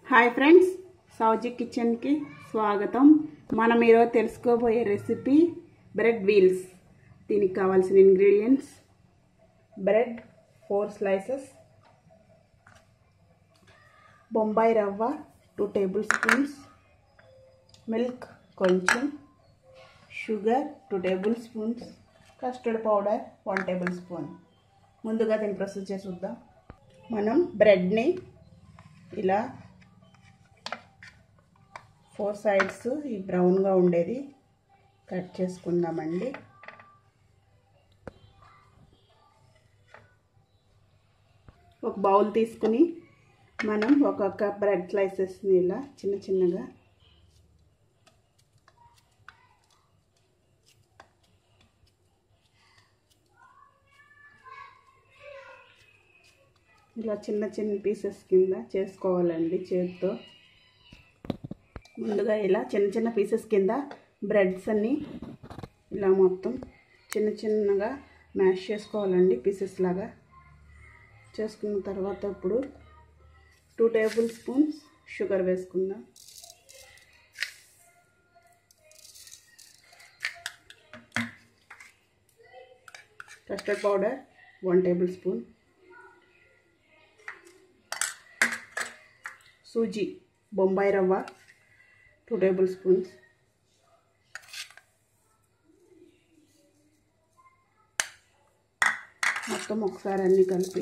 Hi friends, సౌజీ కిచెన్కి స్వాగతం. మనం ఈరోజు తెలుసుకోబోయే రెసిపీ బ్రెడ్ వీల్స్. దీనికి కావాల్సిన ingredients: bread 4 slices, Bombay rava 2 tablespoons, milk కొంచెం, sugar 2 tablespoons, custard powder 1 tablespoon. ముందుగా దీని ప్రొసీజర్ చూద్దాం. మనం బ్రెడ్ని ఇలా 4 sides ఈ బ్రౌన్గా ఉండేది కట్ చేసుకుందామండి. ఒక బౌల్ తీసుకుని మనం ఒక్కొక్క బ్రెడ్ స్లైసెస్ని ఇలా చిన్న చిన్నగా ఇలా చిన్న చిన్న పీసెస్ కింద చేసుకోవాలండి చేతితో. ముందుగా ఇలా చిన్న చిన్న పీసెస్ కింద బ్రెడ్స్ అన్నీ ఇలా మొత్తం చిన్న చిన్నగా మ్యాష్ చేసుకోవాలండి, పీసెస్ లాగా. చేసుకున్న తర్వాత ఇప్పుడు 2 tablespoons షుగర్ వేసుకుందాం. Custard powder 1 tablespoon, suji Bombay rava 2 tablespoons, మొత్తం ఒకసారి అన్నీ కలిపి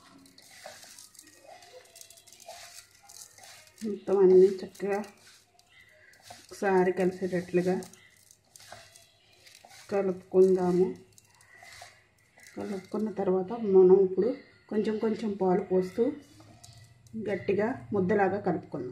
మొత్తం అన్నీ చక్కగా ఒకసారి కలిసేటట్లుగా కలుపుకుందాము. కలుపుకున్న తర్వాత మనం ఇప్పుడు కొంచెం కొంచెం పాలు పోస్తూ గట్టిగా ముద్దలాగా కలుపుకుందాం.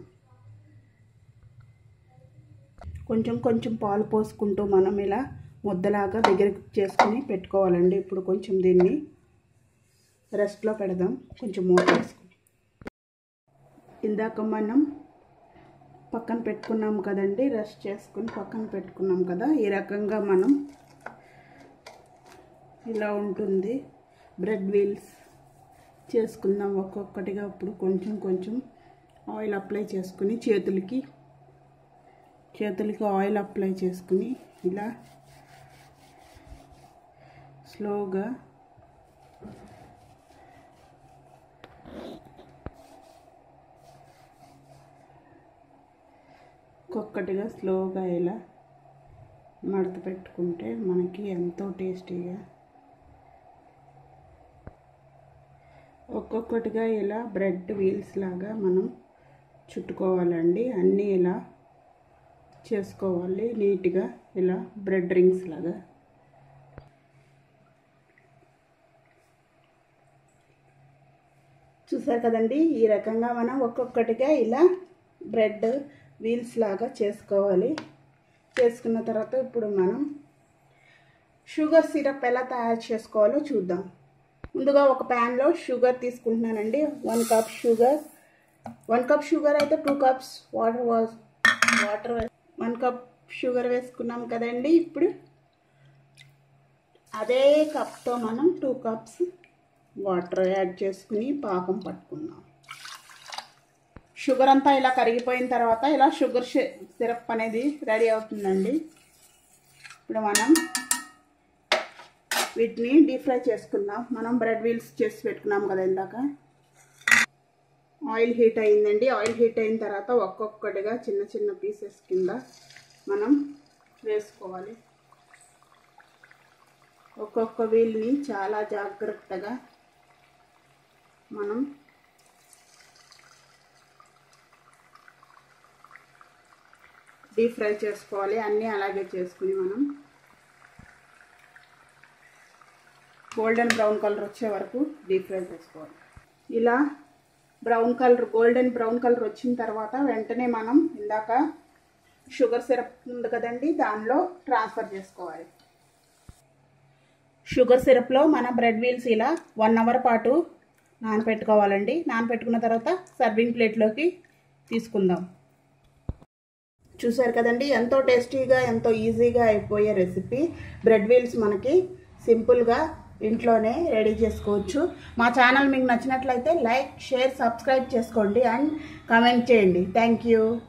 కొంచెం కొంచెం పాలు పోసుకుంటూ మనం ఇలా ముద్దలాగా దగ్గరికి చేసుకుని పెట్టుకోవాలండి. ఇప్పుడు కొంచెం దీన్ని రెస్ట్లో పెడదాం, కొంచెం మూత వేసుకుని. ఇందాక మనం పక్కన పెట్టుకున్నాం కదండి, రెస్ట్ చేసుకుని పక్కన పెట్టుకున్నాం కదా. ఈ రకంగా మనం ఇలా ఉంటుంది బ్రెడ్ వీల్స్ చేసుకుందాం ఒక్కొక్కటిగా. ఇప్పుడు కొంచెం కొంచెం ఆయిల్ అప్లై చేసుకుని చేతులకి ఆయిల్ అప్లై చేసుకుని ఇలా స్లోగా ఒక్కొక్కటిగా స్లోగా ఇలా మడత పెట్టుకుంటే మనకి ఎంతో టేస్టీగా ఒక్కొక్కటిగా ఇలా బ్రెడ్ వీల్స్ లాగా మనం చుట్టుకోవాలండి. అన్నీ ఇలా చేసుకోవాలి నీట్గా, ఇలా బ్రెడ్ రింగ్స్ లాగా. చూసారు కదండి, ఈ రకంగా మనం ఒక్కొక్కటిగా ఇలా బ్రెడ్ వీల్స్ లాగా చేసుకోవాలి. చేసుకున్న తర్వాత ఇప్పుడు మనం షుగర్ సిరప్ ఎలా తయారు చేసుకోవాలో చూద్దాం. ముందుగా ఒక ప్యాన్లో షుగర్ తీసుకుంటున్నానండి. 1 cup షుగర్. 1 cup షుగర్ అయితే 2 cups వాటర్ 1 cup షుగర్ వేసుకున్నాం కదండి. ఇప్పుడు అదే కప్తో మనం 2 cups వాటర్ యాడ్ చేసుకుని పాకం పట్టుకుందాం. షుగర్ అంతా ఇలా కరిగిపోయిన తర్వాత ఇలా షుగర్ సిరప్ అనేది రెడీ అవుతుందండి. ఇప్పుడు మనం వీటిని డీప్ ఫ్రై చేసుకుందాం. మనం బ్రెడ్ వీల్స్ చేసి పెట్టుకున్నాం కదా ఇందాక. ఆయిల్ హీట్ అయిందండి. ఆయిల్ హీట్ అయిన తర్వాత ఒక్కొక్కటిగా చిన్న చిన్న పీసెస్ కింద మనం వేసుకోవాలి. ఒక్కొక్క వీల్ని చాలా జాగ్రత్తగా మనం డీప్ ఫ్రై చేసుకోవాలి. అన్నీ అలాగే చేసుకుని మనం గోల్డెన్ బ్రౌన్ కలర్ వచ్చే వరకు డీప్ ఫ్రై చేసుకోవాలి. ఇలా గోల్డెన్ బ్రౌన్ కలర్ వచ్చిన తర్వాత వెంటనే మనం ఇందాక షుగర్ సిరప్ ఉంది కదండి, దానిలో ట్రాన్స్ఫర్ చేసుకోవాలి. షుగర్ సిరప్లో మన బ్రెడ్ వీల్స్ ఇలా 1 hour పాటు నానపెట్టుకోవాలండి. నానపెట్టుకున్న తర్వాత సర్వింగ్ ప్లేట్లోకి తీసుకుందాం. చూసారు కదండి, ఎంతో టేస్టీగా ఎంతో ఈజీగా అయిపోయే రెసిపీ బ్రెడ్ వీల్స్ మనకి సింపుల్గా ఇంట్లోనే రెడీ చేసుకోవచ్చు. మా ఛానల్ మీకు నచ్చినట్లయితే లైక్, షేర్, సబ్స్క్రైబ్ చేసుకోండి అండ్ కామెంట్ చేయండి. Thank you.